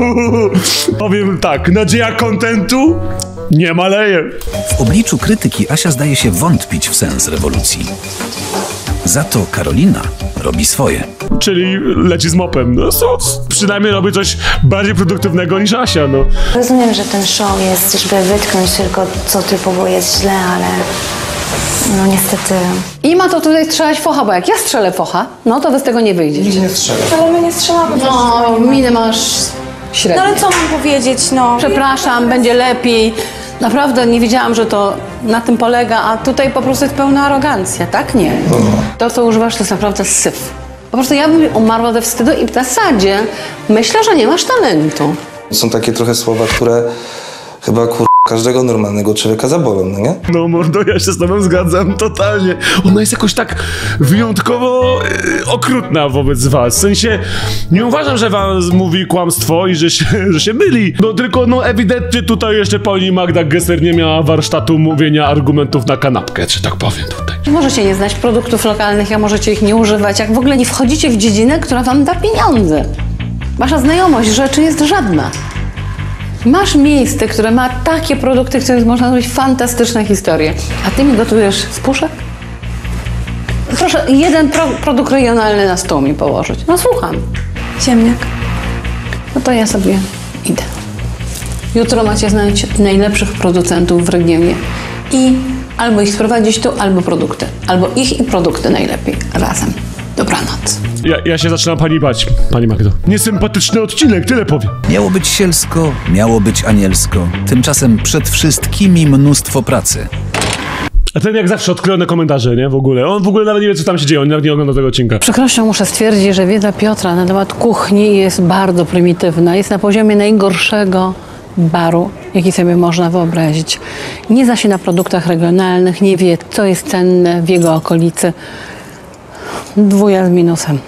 powiem tak, nadzieja kontentu nie maleje. W obliczu krytyki Asia zdaje się wątpić w sens rewolucji. Za to Karolina robi swoje. Czyli leci z mopem. No so, przynajmniej robi coś bardziej produktywnego niż Asia, no. Rozumiem, że ten show jest, żeby wytknąć tylko, co typowo jest źle, ale no niestety... I ma to tutaj strzelać focha, bo jak ja strzelę focha, no to wy z tego nie wyjdziecie. Nie strzelę. Ale my nie strzelamy. No, minę masz średnio. No ale co mam powiedzieć, no? Przepraszam, będzie lepiej. Naprawdę nie wiedziałam, że to na tym polega, a tutaj po prostu jest pełna arogancja, tak? Nie. To, co używasz, to jest naprawdę syf. Po prostu ja bym umarła ze wstydu i w zasadzie myślę, że nie masz talentu. Są takie trochę słowa, które chyba kur... każdego normalnego człowieka zabolą, no nie? No mordo, ja się z tobą zgadzam totalnie. Ona jest jakoś tak wyjątkowo e, okrutna wobec was. W sensie, nie uważam, że was mówi kłamstwo i że się, że się myli. No tylko, no ewidentnie tutaj jeszcze pani Magda Gessler nie miała warsztatu mówienia argumentów na kanapkę, czy tak powiem tutaj. Możecie nie znać produktów lokalnych, jak możecie ich nie używać, jak w ogóle nie wchodzicie w dziedzinę, która wam da pieniądze. Wasza znajomość rzeczy jest żadna. Masz miejsce, które ma takie produkty, które można zrobić fantastyczne historie. A ty mi gotujesz z puszek? Proszę, jeden pro produkt regionalny na stół mi położyć. No słucham. Ziemniak. No to ja sobie idę. Jutro macie znaleźć najlepszych producentów w regionie i albo ich sprowadzić tu, albo produkty. Albo ich i produkty najlepiej razem. Dobranoc. Ja, ja się zaczynam pani bać, pani Magdo. Niesympatyczny odcinek, tyle powiem. Miało być sielsko, miało być anielsko. Tymczasem przed wszystkimi mnóstwo pracy. A ten jak zawsze odklejone komentarze, nie? W ogóle. On w ogóle nawet nie wie, co tam się dzieje, on nawet nie ogląda tego odcinka. Przykrością muszę stwierdzić, że wiedza Piotra na temat kuchni jest bardzo prymitywna. Jest na poziomie najgorszego baru, jaki sobie można wyobrazić. Nie zna się na produktach regionalnych, nie wie, co jest cenne w jego okolicy. Dwuja z minusem.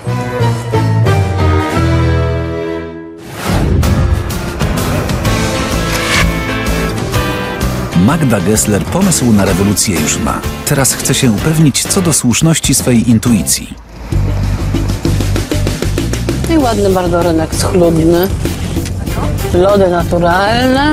Magda Gessler pomysł na rewolucję już ma. Teraz chce się upewnić co do słuszności swej intuicji. I ładny bardzo rynek schludny. Lody naturalne.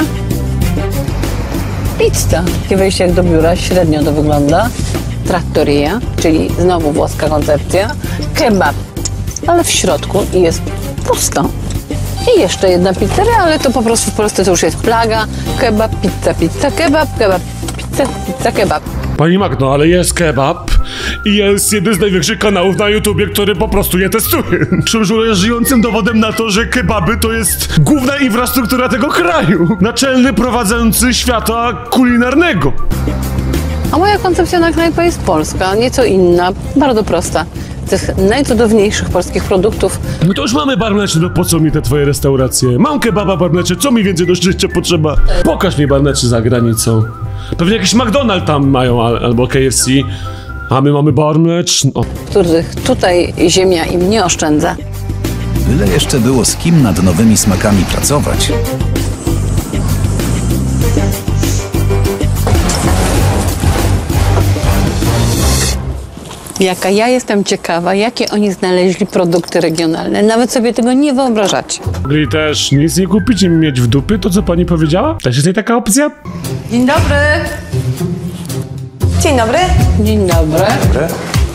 Pizza. Takie wejście jak do biura, średnio to wygląda. Trattoria, czyli znowu włoska koncepcja. Kebab, ale w środku jest pusto. I jeszcze jedna pizzeria, ale to po prostu w Polsce to już jest plaga. Kebab, pizza, pizza, kebab, kebab, pizza, pizza, kebab. Pani Magno, ale jest kebab i jest jeden z największych kanałów na YouTubie, który po prostu je testuje. Czymże jest żyjącym dowodem na to, że kebaby to jest główna infrastruktura tego kraju. Naczelny prowadzący świata kulinarnego. A moja koncepcja na knajpę jest polska, nieco inna, bardzo prosta. Z tych najcudowniejszych polskich produktów. No to już mamy bar mleczny, no po co mi te twoje restauracje? Mam kebaba bar mleczny, co mi więcej do szczęścia potrzeba? Pokaż mi bar mleczny za granicą. Pewnie jakiś McDonald's tam mają, al albo K F C. A my mamy bar mleczny. O. Których tutaj ziemia im nie oszczędza. Byle jeszcze było z kim nad nowymi smakami pracować. Jaka ja jestem ciekawa, jakie oni znaleźli produkty regionalne. Nawet sobie tego nie wyobrażacie. Mogli też nic nie kupić i mieć w dupy to, co pani powiedziała? Też jest nie taka opcja? Dzień dobry. Dzień dobry. Dzień dobry. Dobry.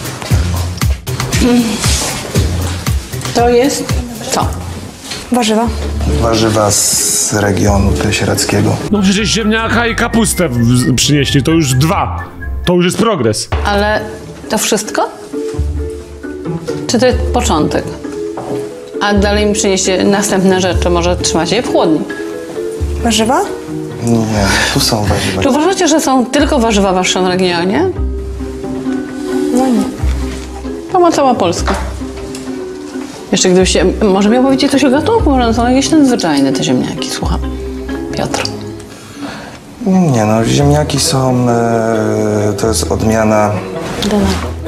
To jest co? Warzywa. Warzywa z regionu sieradzkiego. No przecież ziemniaka i kapustę w- przynieśli, to już dwa. To już jest progres. Ale to wszystko? Czy to jest początek? A dalej mi przyniesie następne rzeczy, może trzymacie je w chłodni. Warzywa? Nie, tu są warzywa. Czy uważacie, że są tylko warzywa w waszym regionie? No nie. To ma cała Polska. Jeszcze gdybyście, może miał powiedzieć coś o gatunku, może są jakieś nadzwyczajne te ziemniaki, słucham. Piotr. Nie no, ziemniaki są, e, to jest odmiana, Denar.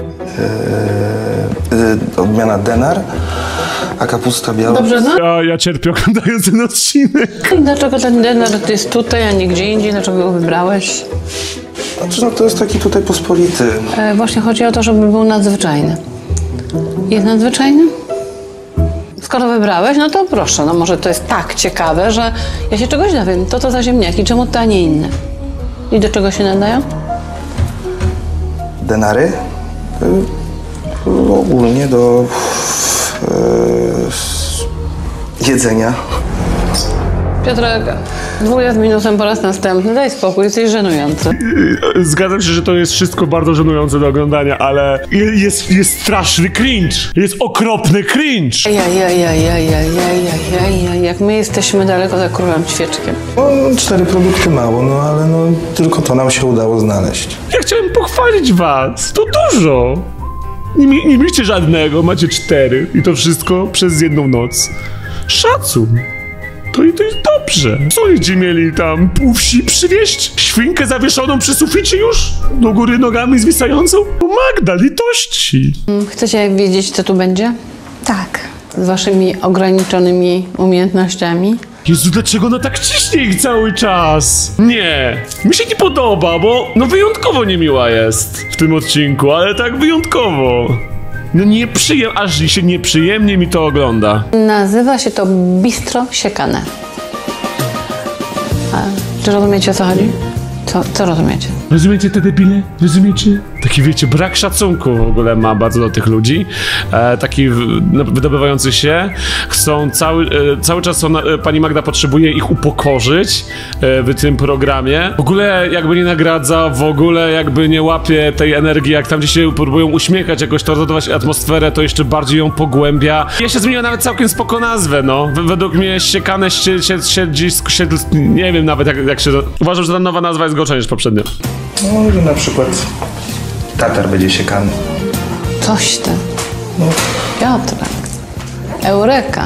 e, e, odmiana denar, a kapusta biała. Dobrze, no? Ja, ja cierpię oglądając ten odcinek. I dlaczego ten denar jest tutaj, a nie gdzie indziej? Dlaczego go wybrałeś? Znaczy, no to jest taki tutaj pospolity. E, właśnie chodzi o to, żeby był nadzwyczajny. Jest nadzwyczajny? Skoro wybrałeś, no to proszę, no może to jest tak ciekawe, że ja się czegoś dowiem. To to za ziemniaki, czemu te, a nie inne? I do czego się nadają? Denary? ogólnie do e, jedzenia. Piotrek, dwuja z minusem po raz następny. Daj spokój, jesteś żenujący. Zgadzam się, że to jest wszystko bardzo żenujące do oglądania, ale jest, jest straszny cringe. Jest okropny cringe. Ja, ja, ja, ja, ja, ja, ja, ja, jak my jesteśmy daleko za królem świeczkiem. No, cztery produkty mało, no ale no, tylko to nam się udało znaleźć. Ja chciałem pochwalić was. To dużo. Nie, mi- nie mieliście żadnego, macie cztery. I to wszystko przez jedną noc. Szacun. To i to jest dobrze. Co będziecie mieli tam? Pół wsi przywieźć? Świnkę zawieszoną przy suficie już? Do góry nogami zwisającą? O Magda, litości. Chcecie wiedzieć, co tu będzie? Tak. Z waszymi ograniczonymi umiejętnościami? Jezu, dlaczego ona tak ciśnie ich cały czas? Nie, mi się nie podoba, bo no wyjątkowo niemiła jest w tym odcinku, ale tak wyjątkowo. No nieprzyjemnie, aż się nieprzyjemnie mi to ogląda. Nazywa się to bistro siekane. A, czy rozumiecie, o co chodzi? Co, co rozumiecie? Rozumiecie te debile? Rozumiecie? Taki, wiecie, brak szacunku w ogóle ma bardzo do tych ludzi. E, taki w, no, wydobywający się. Chcą cały, e, cały czas ona, e, pani Magda potrzebuje ich upokorzyć e, w tym programie. W ogóle jakby nie nagradza, w ogóle jakby nie łapie tej energii, jak tam gdzieś się próbują uśmiechać, jakoś to rozładować atmosferę, to jeszcze bardziej ją pogłębia. Jeszcze zmieniła nawet całkiem spoko nazwę, no. W, według mnie siekane się, się, siedzisko, się, nie wiem nawet jak, jak się... Uważam, że ta nowa nazwa jest gorsza niż poprzednia. No, że na przykład tatar będzie siekany. Coś ty. Piotrek. Eureka.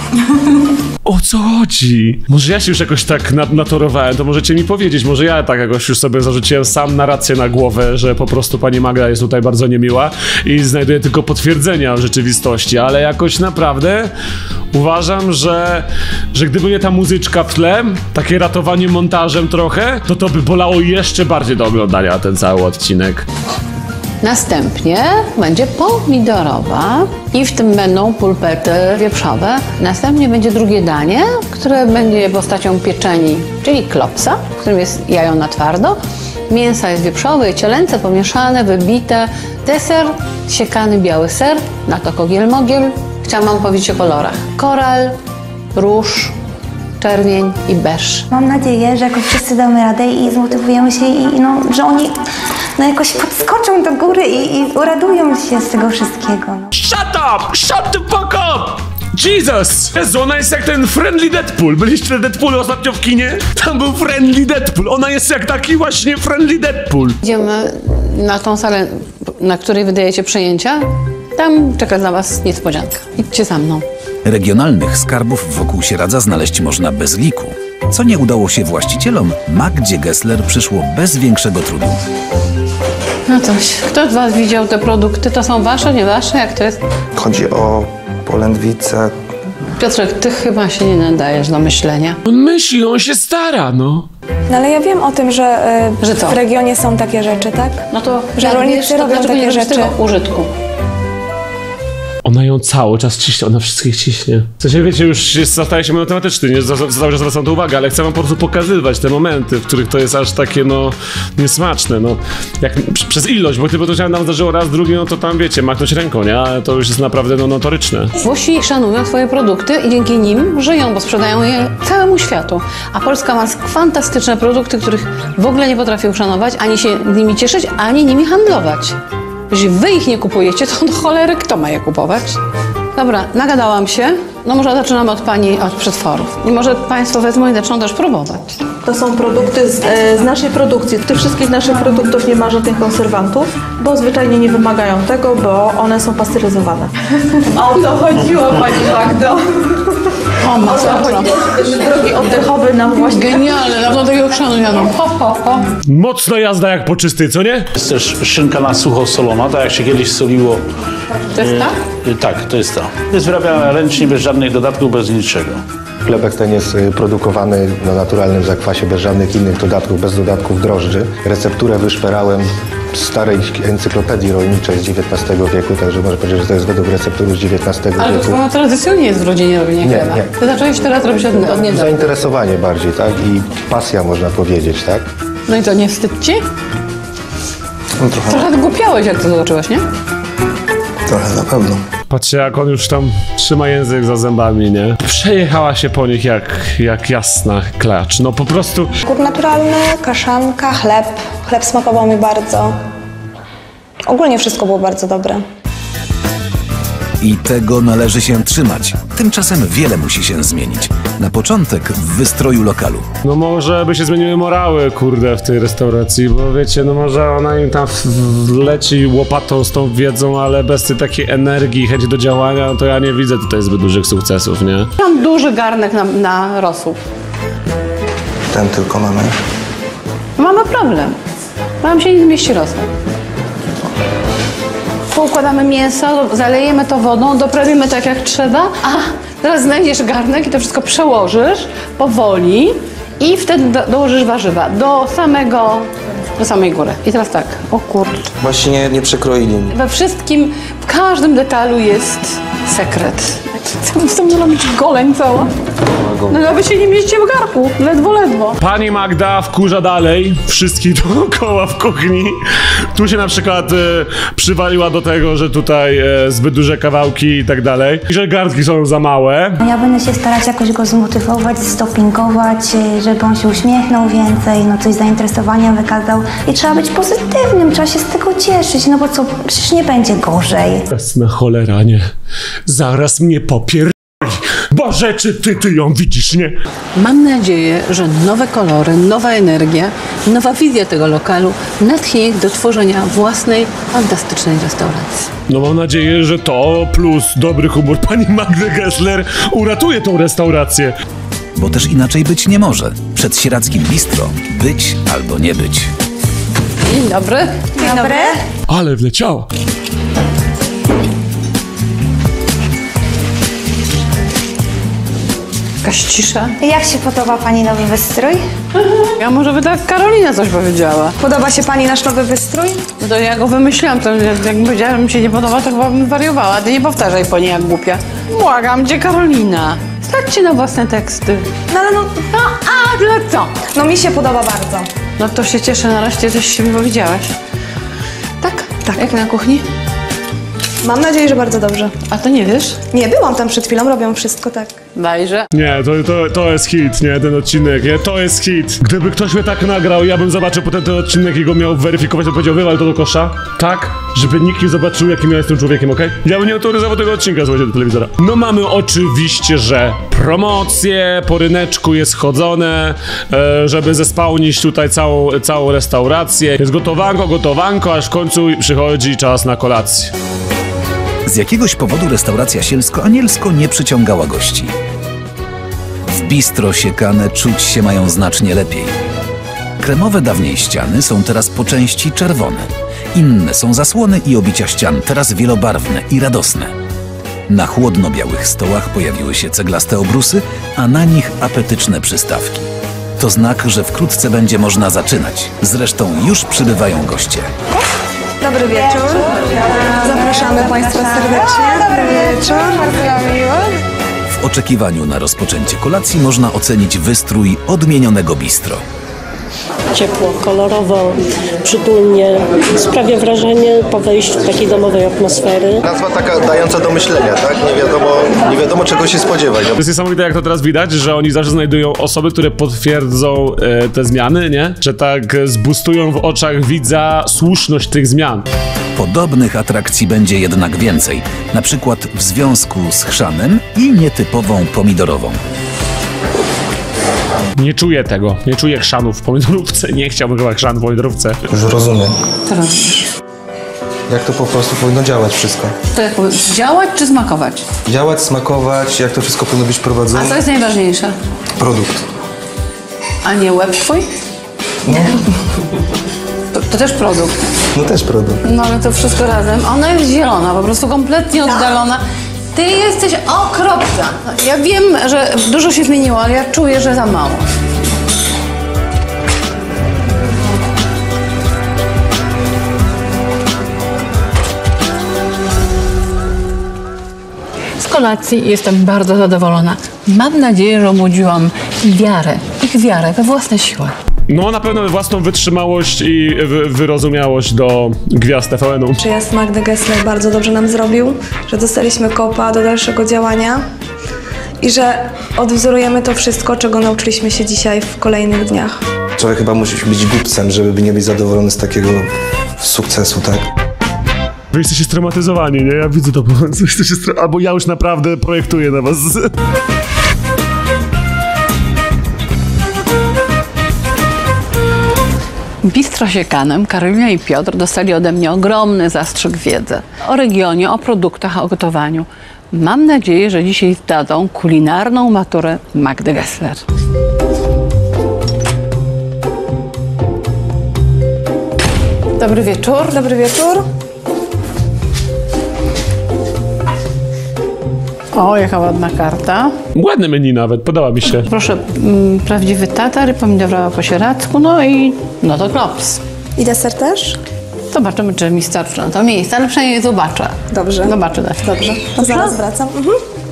O co chodzi? Może ja się już jakoś tak na- natorowałem, to możecie mi powiedzieć, może ja tak jakoś już sobie zarzuciłem sam narrację na głowę, że po prostu pani Magda jest tutaj bardzo niemiła i znajduję tylko potwierdzenia w rzeczywistości, ale jakoś naprawdę uważam, że, że gdyby nie ta muzyczka w tle, takie ratowanie montażem trochę, to to by bolało jeszcze bardziej do oglądania ten cały odcinek. Następnie będzie pomidorowa i w tym będą pulpety wieprzowe. Następnie będzie drugie danie, które będzie postacią pieczeni, czyli klopsa, w którym jest jajo na twardo. Mięsa jest wieprzowe i cielęce pomieszane, wybite. Deser, siekany biały ser, na to kogiel-mogiel. Chciałam wam powiedzieć o kolorach. Koral, róż, czerwień i beż. Mam nadzieję, że jakoś wszyscy damy radę i zmotywujemy się i no, że oni no jakoś podskoczą do góry i, i uradują się z tego wszystkiego. No. Shut up! Shut the fuck up! Jesus! Jezu, ona jest jak ten Friendly Deadpool. Byliście na Deadpoolu ostatnio w kinie? Tam był Friendly Deadpool. Ona jest jak taki właśnie Friendly Deadpool. Idziemy na tą salę, na której wydajecie przyjęcia. Tam czeka dla was niespodzianka. Idźcie za mną. Regionalnych skarbów wokół Sieradza znaleźć można bez liku. Co nie udało się właścicielom, Magdzie Gessler przyszło bez większego trudu. No coś, kto z was widział te produkty? To są wasze, nie wasze? Jak to jest? Chodzi o polędwicę. Piotrek, ty chyba się nie nadajesz do myślenia. On myśli, on się stara, no. No ale ja wiem o tym, że, y, Że co? w regionie są takie rzeczy, tak? No to Że jak rolnicy wiesz, to robią dlaczego takie nie robisz rzeczy. tego użytku? Ona ją cały czas ciśnie, ona wszystkich ciśnie. W sensie, wiecie, już jest, staje się monotematyczny, nie za- za- cały czas zwracam to uwagę, ale chcę wam po prostu pokazywać te momenty, w których to jest aż takie, no, niesmaczne, no. Jak pr- przez ilość, bo gdyby to się nam zdarzyło raz, drugi, no to tam, wiecie, machnąć ręką, nie? Ale to już jest naprawdę, no, notoryczne. Włosi szanują swoje produkty i dzięki nim żyją, bo sprzedają je całemu światu. A Polska ma fantastyczne produkty, których w ogóle nie potrafi uszanować, ani się nimi cieszyć, ani nimi handlować. Jeśli wy ich nie kupujecie, to do cholery kto ma je kupować? Dobra, nagadałam się. No może zaczynamy od pani od przetworów. I może państwo wezmą i zaczną też próbować. To są produkty z, e, z naszej produkcji. W tych wszystkich naszych produktów nie ma żadnych konserwantów, bo zwyczajnie nie wymagają tego, bo one są pasteryzowane. O to chodziło, pani Magdo. O, masakra. Drogi oddechowy nam właśnie... Genialne, dawno takiego chrzanu nie jadłam. Ho, ho, ho. Mocna jazda jak po czystej, co nie? Jest też szynka na sucho solona, tak jak się kiedyś soliło. To jest ta? Y, tak, to jest ta. Jest wyrabiana ręcznie, bez żadnych dodatków, bez niczego. Chlebek ten jest y, produkowany na naturalnym zakwasie, bez żadnych innych dodatków, bez dodatków drożdży. Recepturę wyszperałem z starej encyklopedii rolniczej z dziewiętnastego wieku, także można powiedzieć, że to jest według receptury z dziewiętnastego Ale to wieku. chyba tradycyjnie jest w rodzinie robienie Nie, chleba. nie. Ty zacząłeś teraz robić od, od niedawna. Zainteresowanie bardziej, tak? I pasja, można powiedzieć, tak? No i to nie wstyd ci? No, trochę, Trochę głupiałeś, jak to zobaczyłeś, nie? trochę, na pewno. Patrzcie, jak on już tam trzyma język za zębami, nie? Przejechała się po nich jak, jak jasna klacz. No po prostu... Kur naturalny, kaszanka, chleb. Chleb smakował mi bardzo. Ogólnie wszystko było bardzo dobre. I tego należy się trzymać. Tymczasem wiele musi się zmienić. Na początek w wystroju lokalu. No może by się zmieniły morały, kurde, w tej restauracji, bo wiecie, no może ona im tam leci łopatą z tą wiedzą, ale bez tej takiej energii i chęci do działania, no to ja nie widzę tutaj zbyt dużych sukcesów, nie? Mam duży garnek na, na rosół. Ten tylko mamy. Mamy problem. Nam się nie zmieści rosół. Poukładamy mięso, zalejemy to wodą, doprawimy tak jak trzeba, a teraz znajdziesz garnek i to wszystko przełożysz powoli i wtedy do, dołożysz warzywa do samego, do samej góry. I teraz tak, o kurde. Właśnie nie, nie przekroili. We wszystkim, w każdym detalu jest sekret. Co to robić goleń cała? No nawet się nie mieści w garku, ledwo, ledwo. Pani Magda wkurza dalej wszystkich dookoła w kuchni. Tu się na przykład e, przywaliła do tego, że tutaj e, zbyt duże kawałki i tak dalej. I że garnki są za małe. Ja będę się starać jakoś go zmotywować, zdopingować, żeby on się uśmiechnął więcej, no coś zainteresowania wykazał. I trzeba być pozytywnym, trzeba się z tego cieszyć, no bo co, przecież nie będzie gorzej. Jasna cholera, nie. Zaraz mnie popier... Boże, czy ty, ty ją widzisz, nie? Mam nadzieję, że nowe kolory, nowa energia, nowa wizja tego lokalu natchnie ich do tworzenia własnej, fantastycznej restauracji. No mam nadzieję, że to plus dobry humor pani Magdy Gessler uratuje tą restaurację. Bo też inaczej być nie może. Przed Sieradzkim Bistro być albo nie być. Dzień dobry. Dzień dobry. Ale wleciała. Jakaś cisza. Jak się podoba pani nowy wystrój? Ja może by tak Karolina coś powiedziała. Podoba się pani nasz nowy wystrój? No to ja go wymyśliłam, to jak jak powiedziała, że mi się nie podoba, to chyba bym wariowała. Ty nie powtarzaj po niej jak głupia. Błagam cię, Karolina. Starcie na własne teksty. No ale no, No a dla co? no mi się podoba bardzo. No to się cieszę, nareszcie coś się powiedziałaś. Tak? Tak. Jak na kuchni? Mam nadzieję, że bardzo dobrze. A to nie wiesz? Nie, byłam tam przed chwilą, robią wszystko tak. Dajże. Nie, to, to, to jest hit, nie? Ten odcinek, nie? To jest hit. Gdyby ktoś mnie tak nagrał, ja bym zobaczył potem ten odcinek i go miał weryfikować, to powiedział, wywal to do kosza. Tak, żeby nikt nie zobaczył, jakim ja jestem człowiekiem, okej? Okay? Ja bym nie autoryzował tego odcinka, słuchajcie, do telewizora. No mamy oczywiście, że promocje, po ryneczku jest chodzone, e, żeby zespałnić tutaj całą, całą restaurację. Jest gotowanko, gotowanko, aż w końcu przychodzi czas na kolację. Z jakiegoś powodu restauracja Sielsko-Anielsko nie przyciągała gości. W bistro siekane czuć się mają znacznie lepiej. Kremowe dawniej ściany są teraz po części czerwone. Inne są zasłony i obicia ścian, teraz wielobarwne i radosne. Na chłodno-białych stołach pojawiły się ceglaste obrusy, a na nich apetyczne przystawki. To znak, że wkrótce będzie można zaczynać. Zresztą już przybywają goście. Dobry wieczór. Zapraszamy państwa serdecznie. Dobry wieczór. Bardzo miło. W oczekiwaniu na rozpoczęcie kolacji można ocenić wystrój odmienionego bistro. Ciepło, kolorowo, przytulnie. Sprawia wrażenie po wejściu takiej domowej atmosfery. Nazwa taka dająca do myślenia, tak? Nie wiadomo, nie wiadomo czego się spodziewać. To jest niesamowite, jak to teraz widać, że oni zawsze znajdują osoby, które potwierdzą e, te zmiany, nie? Że tak e, zbustują w oczach widza słuszność tych zmian. Podobnych atrakcji będzie jednak więcej, na przykład w związku z chrzanem i nietypową pomidorową. Nie czuję tego, nie czuję chrzanu w pomidorówce, nie chciałbym chyba chrzanu w pomidorówce. Już rozumiem. Co robisz? Jak to po prostu powinno działać wszystko. To jak powiem, działać czy smakować? Działać, smakować, jak to wszystko powinno być A prowadzone. co jest najważniejsze? Produkt. A nie łeb twój? Nie. To, to też produkt. No też produkt. No ale to wszystko razem. Ona jest zielona, po prostu kompletnie oddalona. Ty jesteś okropna. Ja wiem, że dużo się zmieniło, ale ja czuję, że za mało. Z kolacji jestem bardzo zadowolona. Mam nadzieję, że obudziłam wiarę, ich wiarę we własne siły. no na pewno własną wytrzymałość i wy wyrozumiałość do gwiazd T V N-u. Przyjazd Magdy Gessler bardzo dobrze nam zrobił, że dostaliśmy kopa do dalszego działania i że odwzorujemy to wszystko, czego nauczyliśmy się dzisiaj w kolejnych dniach. Człowiek chyba musi być głupcem, żeby nie być zadowolony z takiego sukcesu, tak? Wy jesteście straumatyzowani, nie? Ja widzę to, bo jesteście stra... albo ja już naprawdę projektuję na was. Bistro Siekanem Karolina i Piotr dostali ode mnie ogromny zastrzyk wiedzy o regionie, o produktach, o gotowaniu. Mam nadzieję, że dzisiaj zdadzą kulinarną maturę Magdy Gessler. Dobry wieczór. Dobry wieczór. O, jaka ładna karta. Ładne menu nawet, podoba mi się. Proszę, mm, prawdziwy tatar, pomidorowa po sieradzku, no i no to klops. I deser też? Zobaczymy, czy mi starczy na to miejsce, ale przynajmniej zobaczę. Dobrze. Zobaczę deser. Dobrze. To zaraz wracam. Mhm.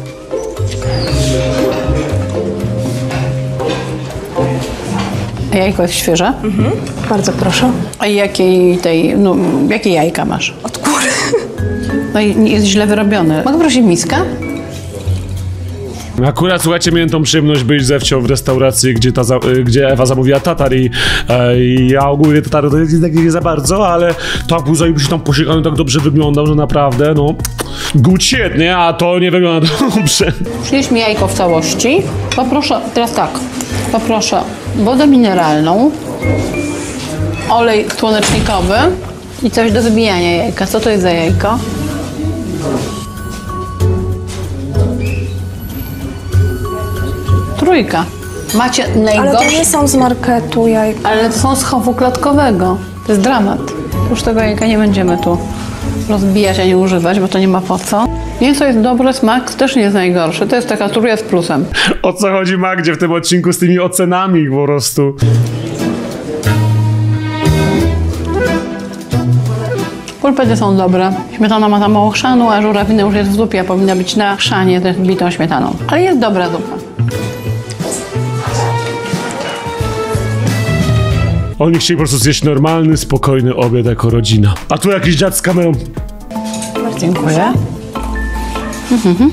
A jajko jest świeże? Mhm. Bardzo proszę. A jakiej tej, no, jakie jajka masz? Od góry. No i jest źle wyrobione. Mogę prosić miskę? Akurat, słuchajcie, miałem tą przyjemność być ze wcią w restauracji, gdzie, ta za, gdzie Ewa zamówiła tatar i, e, i ja ogólnie tatar to jest tak nie za bardzo, ale tak był zajebiście tam posiekany, tak dobrze wyglądał, że naprawdę, no, good shit, nie? A to nie wygląda dobrze. Przynieś mi jajko w całości. Poproszę, teraz tak, poproszę wodę mineralną, olej słonecznikowy i coś do wybijania jajka. Co to jest za jajko? Trójka. Macie najgorsze... Ale to nie są z marketu jajka. Ale to są z chowu klatkowego. To jest dramat. Już tego jajka nie będziemy tu rozbijać, a nie używać, bo to nie ma po co. Mięso jest dobre, smak też nie jest najgorszy. To jest taka trójka z plusem. O co chodzi Magdzie w tym odcinku z tymi ocenami po prostu? Pulpety są dobre. Śmietana ma za mało chrzanu, a żurawina już jest w zupie, a powinna być na chrzanie z bitą śmietaną. Ale jest dobra zupa. Oni chcieli po prostu zjeść normalny, spokojny obiad jako rodzina. A tu jakiś dziad z kamerą. Dziękuję. Mhm.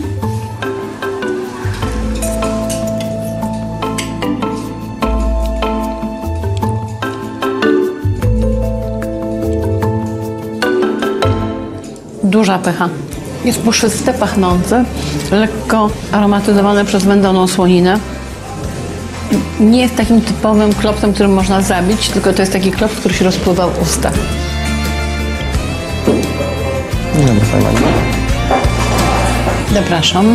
Duża pycha. Jest puszyste, pachnące, lekko aromatyzowane przez wędzoną słoninę. Nie jest takim typowym klopsem, którym można zabić, tylko to jest taki klops, który się rozpływa w ustach. Dobra, fajna. Zapraszam.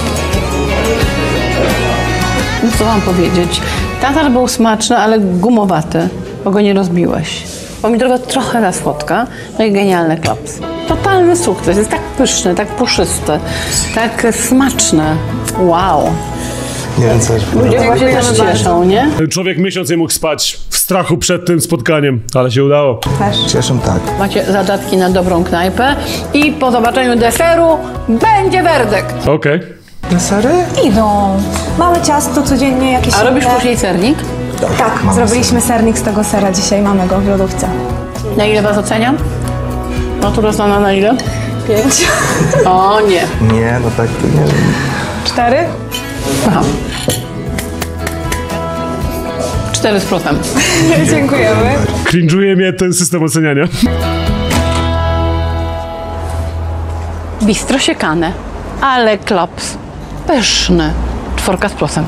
No co mam powiedzieć? Tatar był smaczny, ale gumowaty, bo go nie rozbiłeś. Pomidorowa trochę za słodka, no i genialny klops. Totalny sukces, jest tak pyszny, tak puszysty, tak smaczny. Wow. Nie wiem, co Ludzie właśnie też cieszą, nie? Człowiek miesiąc nie mógł spać w strachu przed tym spotkaniem, ale się udało. Też. Cieszę, tak. Macie zadatki na dobrą knajpę i po zobaczeniu deseru będzie werdykt. Okej. Okay. Desery? Idą. Małe ciasto codziennie, jakieś... A robisz inne. później sernik? Tak, Mamy zrobiliśmy sernik z tego sera dzisiaj, mamy go w lodówce. Na ile was oceniam? No to rozdana na ile? Pięć. O nie. Nie, no tak to nie wiem. Cztery? Aha. Cztery z plusem. Dziękujemy. Cringe'uje mnie ten system oceniania. Bistro siekane, ale klops pyszny. Czworka z plusem.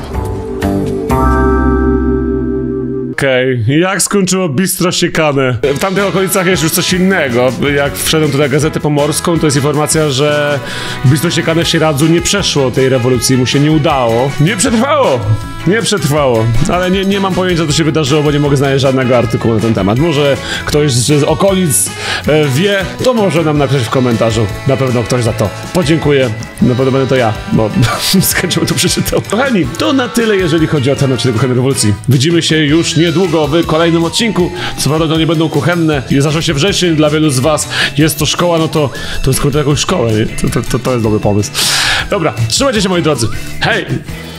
Okej, okay. Jak skończyło Bistro Siekane? W tamtych okolicach jest już coś innego. Jak wszedłem tu na Gazetę Pomorską, to jest informacja, że Bistro Siekane w Sieradzu nie przeszło tej rewolucji, mu się nie udało. Nie przetrwało! Nie przetrwało, ale nie, nie mam pojęcia, co się wydarzyło, bo nie mogę znaleźć żadnego artykułu na ten temat. Może ktoś z okolic e, wie, to może nam napisać w komentarzu. Na pewno ktoś za to podziękuję. Na pewno będę to ja, bo z chęcią to przeczytał. Kochani, to na tyle, jeżeli chodzi o ten odcinek Kuchennej Rewolucji. Widzimy się już niedługo w kolejnym odcinku. Co prawda to nie będą kuchenne. Zaczął się wrzesień, dla wielu z was jest to szkoła, no to to jest jakąś szkołę, nie? To, to, to, to jest dobry pomysł. Dobra, trzymajcie się moi drodzy. Hej!